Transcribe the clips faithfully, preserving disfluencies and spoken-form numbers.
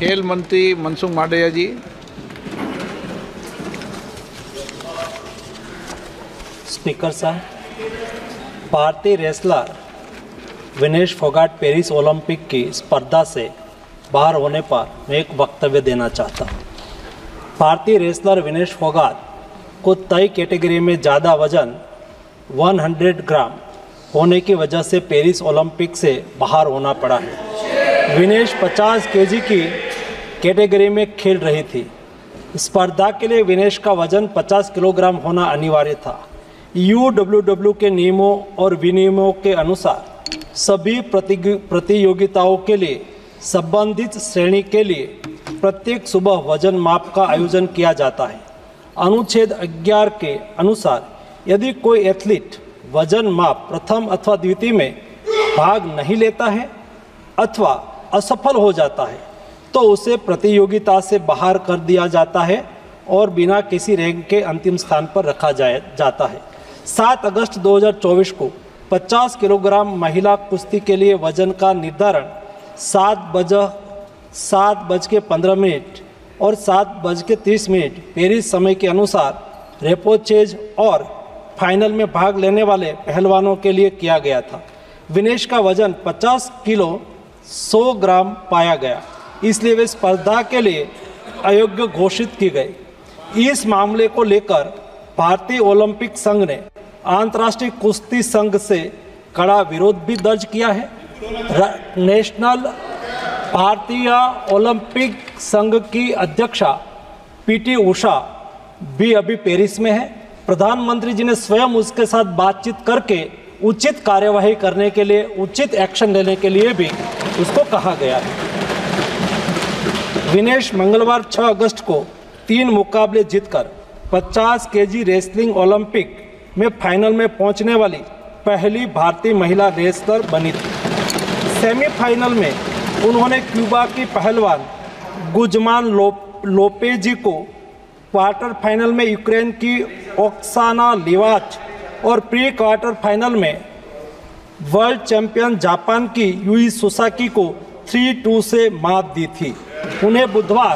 खेल मंत्री मनसुख मांडविया जी। स्पीकर साहब, भारतीय wrestler Vinesh Phogat Paris Olympic की स्पर्धा से बाहर होने पर मैं एक वक्तव्य देना चाहता हूँ। भारतीय रेसलर विनेश फोगाट को तय कैटेगरी में ज़्यादा वजन सौ ग्राम होने की वजह से पेरिस ओलंपिक से बाहर होना पड़ा है। विनेश पचास केजी की कैटेगरी में खेल रही थी। स्पर्धा के लिए विनेश का वजन पचास किलोग्राम होना अनिवार्य था। यू डब्ल्यू डब्ल्यू के नियमों और विनियमों के अनुसार सभी प्रतियोगिताओं के लिए संबंधित श्रेणी के लिए प्रत्येक सुबह वजन माप का आयोजन किया जाता है। अनुच्छेद ग्यारह के अनुसार यदि कोई एथलीट वजन माप प्रथम अथवा द्वितीय में भाग नहीं लेता है अथवा असफल हो जाता है तो उसे प्रतियोगिता से बाहर कर दिया जाता है और बिना किसी रैंक के अंतिम स्थान पर रखा जाए जाता है। सात अगस्त दो हज़ार चौबीस को पचास किलोग्राम महिला कुश्ती के लिए वजन का निर्धारण सात बज सात बज के पंद्रह मिनट और सात बज के तीस मिनट पेरिस समय के अनुसार रेपोचेज और फाइनल में भाग लेने वाले पहलवानों के लिए किया गया था। विनेश का वजन पचास किलो सौ ग्राम पाया गया, इसलिए वे स्पर्धा के लिए अयोग्य घोषित की गई। इस मामले को लेकर भारतीय ओलंपिक संघ ने अंतर्राष्ट्रीय कुश्ती संघ से कड़ा विरोध भी दर्ज किया है। नेशनल भारतीय ओलंपिक संघ की अध्यक्षा पीटी उषा भी अभी पेरिस में है। प्रधानमंत्री जी ने स्वयं उसके साथ बातचीत करके उचित कार्यवाही करने के लिए, उचित एक्शन लेने के लिए भी उसको कहा गया है। विनेश मंगलवार छह अगस्त को तीन मुकाबले जीतकर पचास केजी रेसलिंग ओलंपिक में फाइनल में पहुंचने वाली पहली भारतीय महिला रेसलर बनी थी। सेमीफाइनल में उन्होंने क्यूबा की पहलवान गुजमान लो, लोपेजी को, क्वार्टर फाइनल में यूक्रेन की ओक्साना लिवाच और प्री क्वार्टर फाइनल में वर्ल्ड चैंपियन जापान की यूई सुसाकी को थ्री टू से मात दी थी। उन्हें बुधवार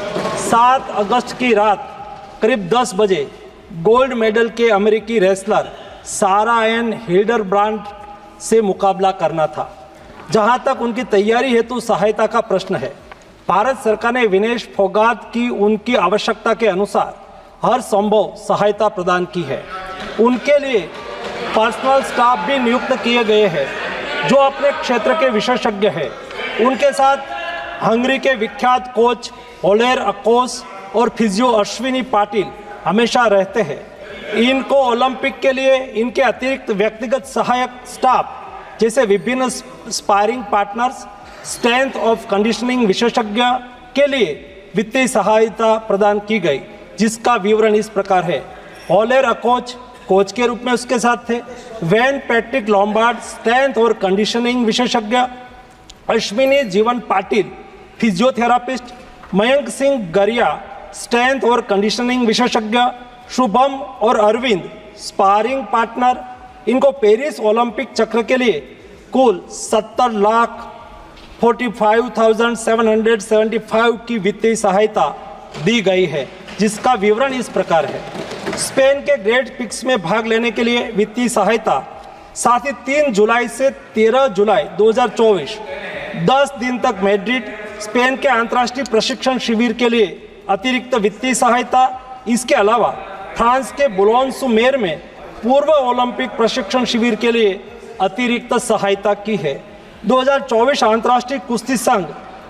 सात अगस्त की रात करीब दस बजे गोल्ड मेडल के अमेरिकी रेसलर सारा एन हिल्डरब्रांड से मुकाबला करना था। जहां तक उनकी तैयारी हेतु सहायता का प्रश्न है, भारत सरकार ने विनेश फोगाट की उनकी आवश्यकता के अनुसार हर संभव सहायता प्रदान की है। उनके लिए पर्सनल स्टाफ भी नियुक्त किए गए हैं जो अपने क्षेत्र के विशेषज्ञ हैं। उनके साथ हंगरी के विख्यात कोच ओलेर अकोस और फिजियो अश्विनी पाटिल हमेशा रहते हैं। इनको ओलंपिक के लिए इनके अतिरिक्त व्यक्तिगत सहायक स्टाफ जैसे विभिन्न sparring partners, strength of conditioning विशेषज्ञ के लिए वित्तीय सहायता प्रदान की गई, जिसका विवरण इस प्रकार है। ओलेर अकोच कोच के रूप में उसके साथ थे, वैन पैट्रिक लॉम्बार्ड स्ट्रेंथ और कंडीशनिंग विशेषज्ञ, अश्विनी जीवन पाटिल फिजियोथेरापिस्ट, मयंक सिंह गरिया स्ट्रेंथ और कंडीशनिंग विशेषज्ञ, शुभम और अरविंद स्पारिंग पार्टनर। इनको पेरिस ओलंपिक चक्र के लिए कुल सत्तर lakh forty five thousand seven hundred seventy five की वित्तीय सहायता दी गई है, जिसका विवरण इस प्रकार है। स्पेन के ग्रेट पिक्स में भाग लेने के लिए वित्तीय सहायता, साथ ही तीन जुलाई से तेरह जुलाई दो हज़ार चौबीस दस दिन तक मैड्रिड स्पेन के अंतर्राष्ट्रीय प्रशिक्षण शिविर के लिए अतिरिक्त वित्तीय सहायता। इसके अलावा फ्रांस के बुलोन-sur-mer में पूर्व ओलंपिक प्रशिक्षण शिविर के लिए अतिरिक्त सहायता की है। दो हज़ार चौबीस अंतर्राष्ट्रीय कुश्ती संघ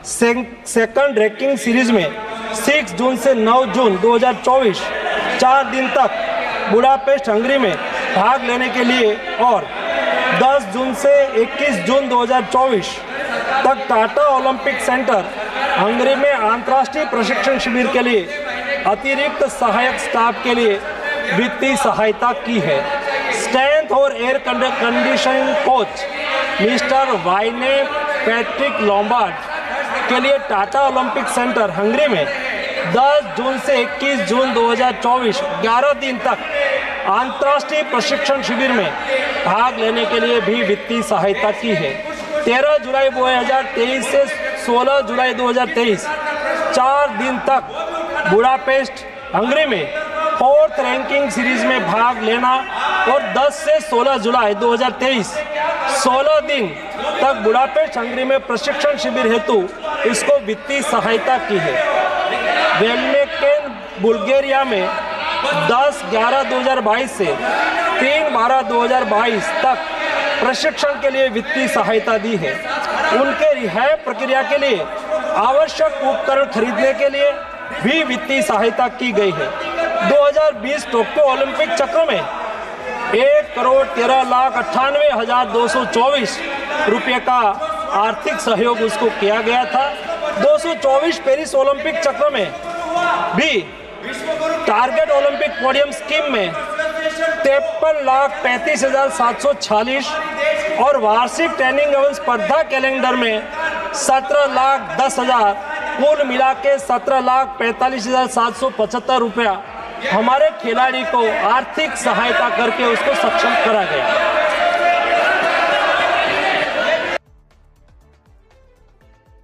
सेकंड रैंकिंग सीरीज में छह जून से नौ जून दो हज़ार चौबीस चार दिन तक बुडापेस्ट हंगरी में भाग लेने के लिए और दस जून से इक्कीस जून दो हज़ार चौबीस तक टाटा ओलंपिक सेंटर हंगरी में अंतर्राष्ट्रीय प्रशिक्षण शिविर के लिए अतिरिक्त सहायक स्टाफ के लिए वित्तीय सहायता की है। स्ट्रेंथ और air conditioning coach mister Wayne Patrick Lombard के लिए टाटा ओलंपिक सेंटर हंगरी में दस जून से इक्कीस जून दो हज़ार चौबीस ग्यारह दिन तक अंतर्राष्ट्रीय प्रशिक्षण शिविर में भाग लेने के लिए भी वित्तीय सहायता की है। तेरह जुलाई दो हज़ार तेईस से सोलह जुलाई दो हज़ार तेईस चार दिन तक बुडापेस्ट हंगरी में फोर्थ रैंकिंग सीरीज में भाग लेना और दस से सोलह जुलाई दो हज़ार तेईस सोलह दिन तक बुडापेस्ट हंगरी में प्रशिक्षण शिविर हेतु इसको वित्तीय सहायता की है। वेलमेकेन बुल्गारिया में दस ग्यारह दो हज़ार बाईस से तीन बारह दो हज़ार बाईस तक प्रशिक्षण के लिए वित्तीय सहायता दी है। उनके रिहाई प्रक्रिया के लिए आवश्यक उपकरण खरीदने के लिए भी वित्तीय सहायता की गई है। दो हज़ार बीस टोक्यो ओलंपिक चक्र में एक करोड़ तेरह लाख अट्ठानवे हजार दो सौ चौबीस रुपये का आर्थिक सहयोग उसको किया गया था। दो सौ चौबीस पेरिस ओलंपिक चक्र में भी टारगेट ओलंपिक पोडियम स्कीम में तिरपन लाख पैंतीस हजार सात सौ छियालीस और वार्षिक ट्रेनिंग एवं स्पर्धा कैलेंडर में सत्रह लाख दस हजार कुल मिला के सत्रह लाख पैंतालीस हजार सात सौ पचहत्तर रुपया हमारे खिलाड़ी को आर्थिक सहायता करके उसको सक्षम करा गया।